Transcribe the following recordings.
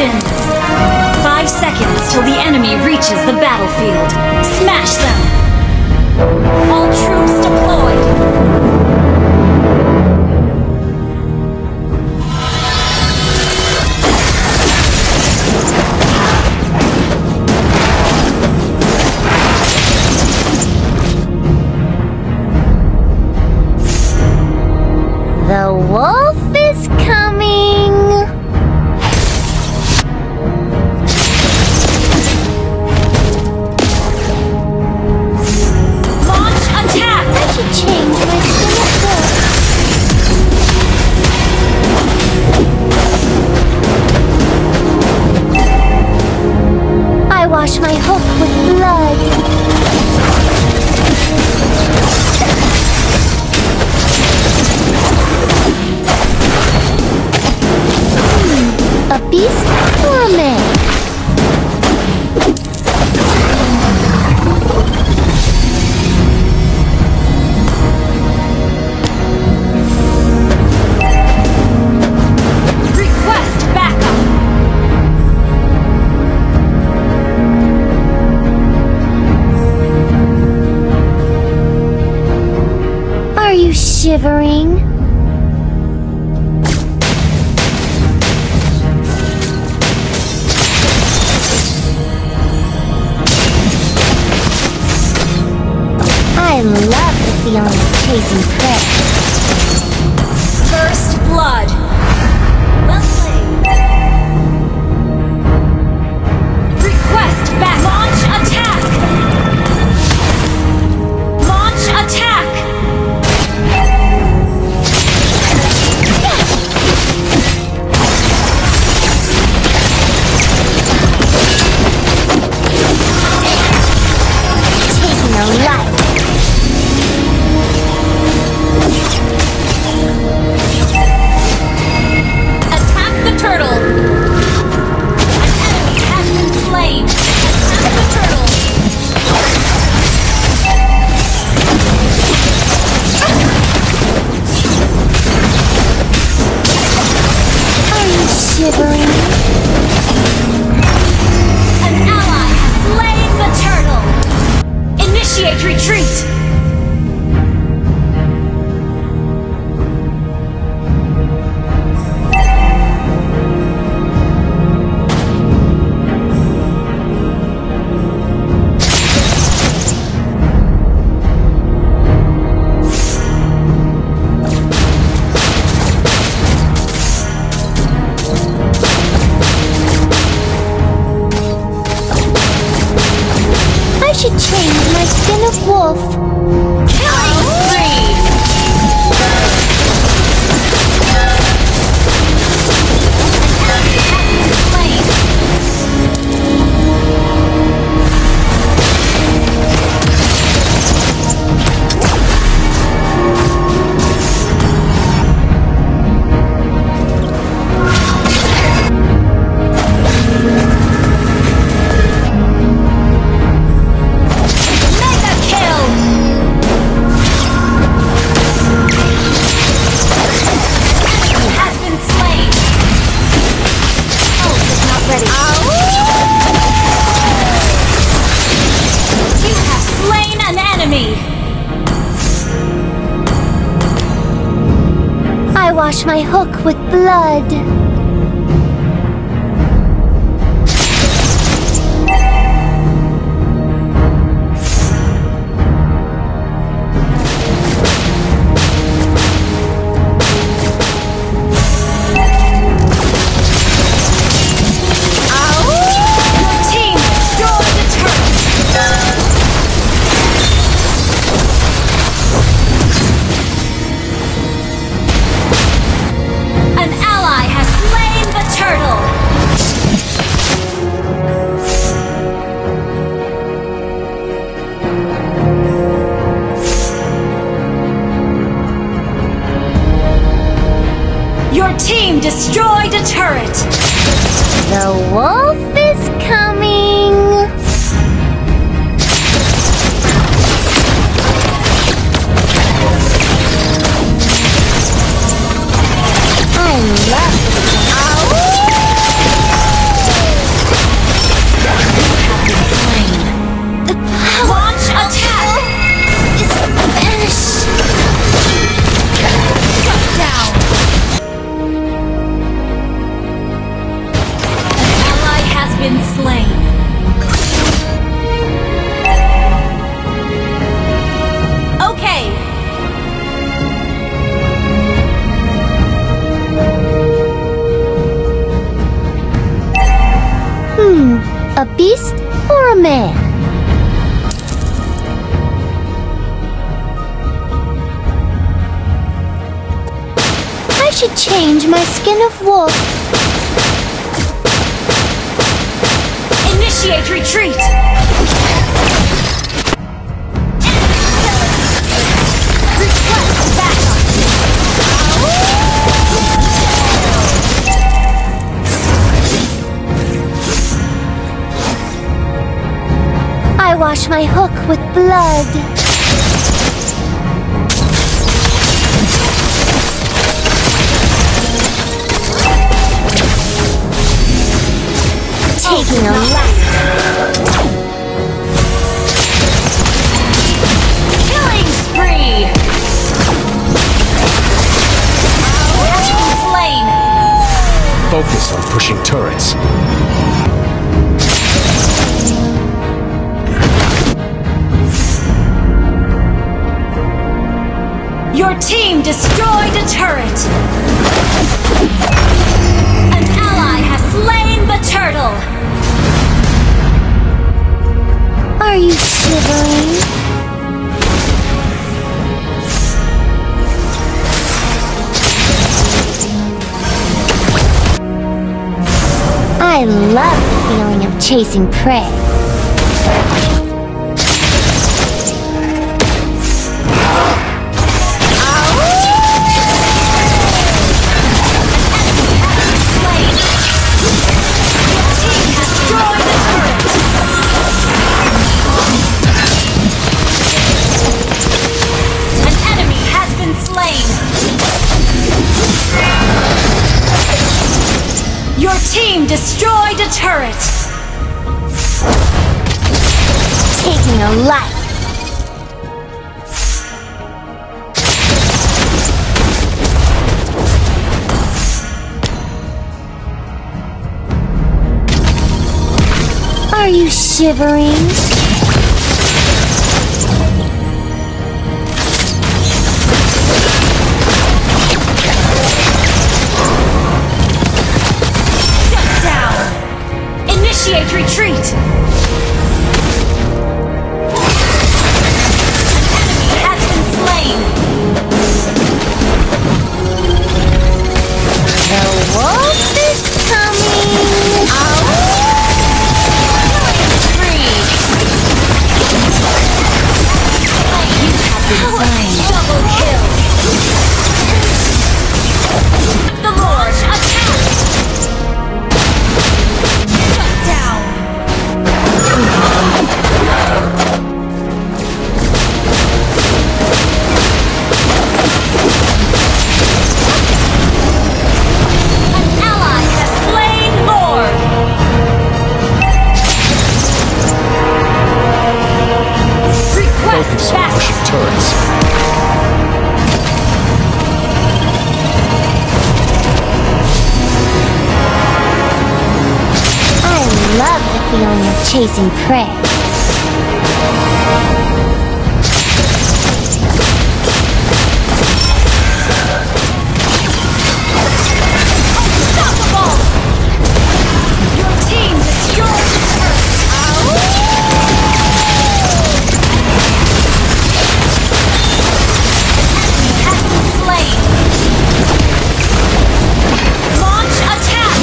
wins. 5 seconds till the enemy reaches the battlefield. Smash them! All troops deployed! The wolf is coming! Launch attack! I should change my skin of wolf. I wash my hook with blood. A beast or a man? Request backup! Are you shivering? I love the feeling of chasing prey. First blood! Well played! Request back! Launch attack! Launch attack! Taking a life. Attack the turtle! An enemy has been slain! Attack the turtle! Are you shivering? An ally has slain the turtle! Initiate retreat! I should change my skin of wolf. Killing spree! An enemy has been slain! Mega kill! Enemy has been slain! Ult is not ready. You have slain an enemy! I wash my hook with blood. Your team destroyed the turret! An ally has slain the turtle! Your team destroyed a turret! The wolf is coming! I love it. A beast or a man? I should change my skin of wolf. Initiate retreat! Request backup! I wash my hook with blood. Taking a lap. Killing spree! Has been slain! Focus on pushing turrets. Your team destroyed a turret! An ally has slain the turtle! Are you shivering? I love the feeling of chasing prey. Your team destroyed a turret! Taking a life. Are you shivering? Initiate retreat! An enemy has been slain! The wolf is coming! Killing spree! You have been slain! Double kill! The Lord, attack! Focus on pushing turrets. I love the feeling of chasing prey. Unstoppable! Your team destroyed the turret! Has been slain! Launch attack!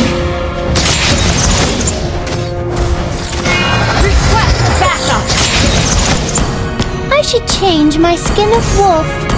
Request backup! I should change my skin of wolf.